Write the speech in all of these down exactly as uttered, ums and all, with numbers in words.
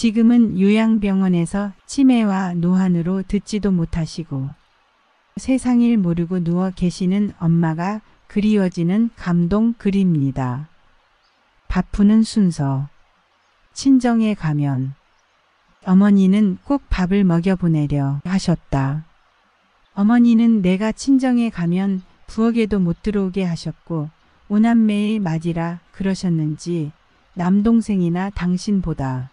지금은 요양병원에서 치매와 노안으로 듣지도 못하시고 세상 일 모르고 누워 계시는 엄마가 그리워지는 감동 글입니다. 바쁘는 순서. 친정에 가면 어머니는 꼭 밥을 먹여보내려 하셨다. 어머니는 내가 친정에 가면 부엌에도 못 들어오게 하셨고 오남매의 맞이라 그러셨는지 남동생이나 당신보다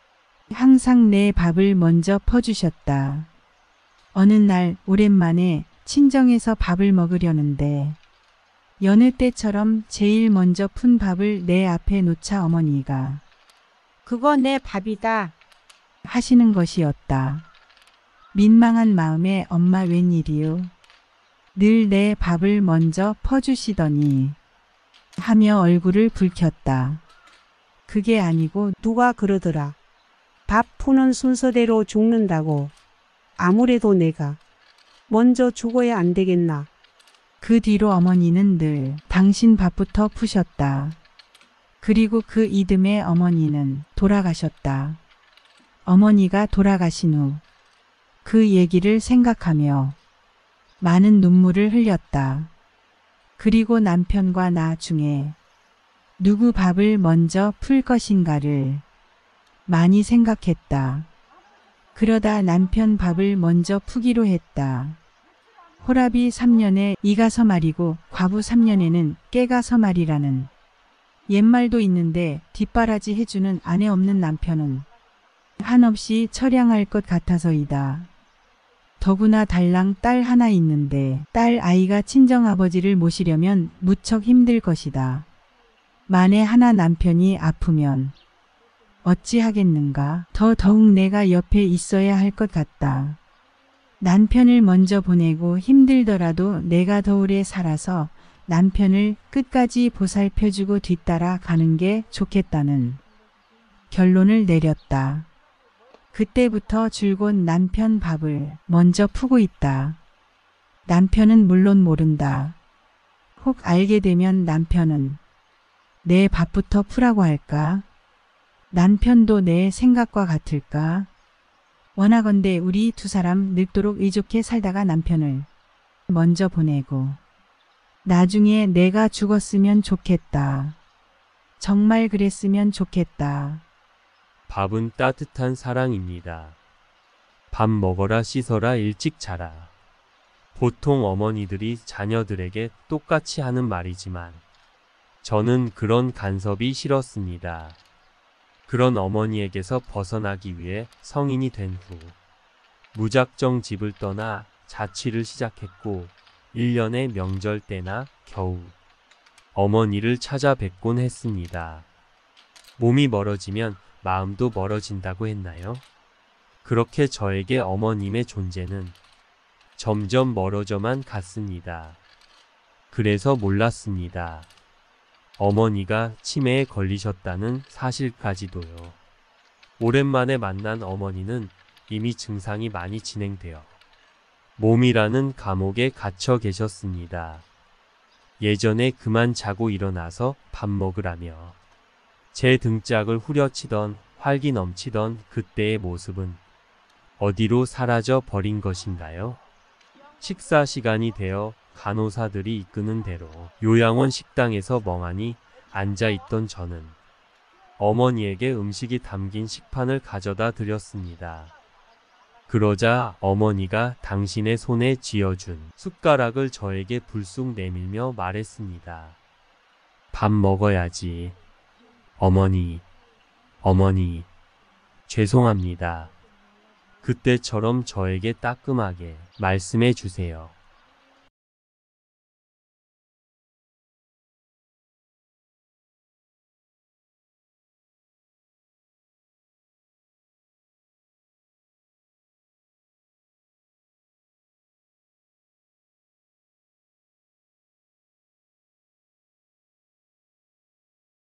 항상 내 밥을 먼저 퍼주셨다. 어느 날 오랜만에 친정에서 밥을 먹으려는데 여느 때처럼 제일 먼저 푼 밥을 내 앞에 놓자 어머니가 그거 내 밥이다 하시는 것이었다. 민망한 마음에 엄마 웬일이요? 늘 내 밥을 먼저 퍼주시더니 하며 얼굴을 붉혔다. 그게 아니고 누가 그러더라. 밥 푸는 순서대로 죽는다고. 아무래도 내가 먼저 죽어야 안 되겠나. 그 뒤로 어머니는 늘 당신 밥부터 푸셨다. 그리고 그 이듬해 어머니는 돌아가셨다. 어머니가 돌아가신 후 그 얘기를 생각하며 많은 눈물을 흘렸다. 그리고 남편과 나 중에 누구 밥을 먼저 풀 것인가를 많이 생각했다. 그러다 남편 밥을 먼저 푸기로 했다. 호랍이 삼 년에 이가 서말이고 과부 삼 년에는 깨가 서말이라는 옛말도 있는데 뒷바라지 해주는 아내 없는 남편은 한없이 처량할 것 같아서이다. 더구나 달랑 딸 하나 있는데 딸 아이가 친정아버지를 모시려면 무척 힘들 것이다. 만에 하나 남편이 아프면 어찌하겠는가. 더 더욱 내가 옆에 있어야 할 것 같다. 남편을 먼저 보내고 힘들더라도 내가 더 오래 살아서 남편을 끝까지 보살펴주고 뒤따라 가는 게 좋겠다는 결론을 내렸다. 그때부터 줄곧 남편 밥을 먼저 푸고 있다. 남편은 물론 모른다. 혹 알게 되면 남편은 내 밥부터 푸라고 할까? 남편도 내 생각과 같을까? 원하건대 우리 두 사람 늙도록 의좋게 살다가 남편을 먼저 보내고 나중에 내가 죽었으면 좋겠다. 정말 그랬으면 좋겠다. 밥은 따뜻한 사랑입니다. 밥 먹어라 씻어라 일찍 자라. 보통 어머니들이 자녀들에게 똑같이 하는 말이지만 저는 그런 간섭이 싫었습니다. 그런 어머니에게서 벗어나기 위해 성인이 된 후 무작정 집을 떠나 자취를 시작했고 일 년의 명절 때나 겨우 어머니를 찾아뵙곤 했습니다. 몸이 멀어지면 마음도 멀어진다고 했나요? 그렇게 저에게 어머님의 존재는 점점 멀어져만 갔습니다. 그래서 몰랐습니다. 어머니가 치매에 걸리셨다는 사실까지도요. 오랜만에 만난 어머니는 이미 증상이 많이 진행되어 몸이라는 감옥에 갇혀 계셨습니다. 예전에 그만 자고 일어나서 밥 먹으라며 제 등짝을 후려치던 활기 넘치던 그때의 모습은 어디로 사라져 버린 것인가요? 식사 시간이 되어 간호사들이 이끄는 대로 요양원 식당에서 멍하니 앉아있던 저는 어머니에게 음식이 담긴 식판을 가져다 드렸습니다. 그러자 어머니가 당신의 손에 쥐어준 숟가락을 저에게 불쑥 내밀며 말했습니다. 밥 먹어야지. 어머니, 어머니, 죄송합니다. 그때처럼 저에게 따끔하게 말씀해 주세요.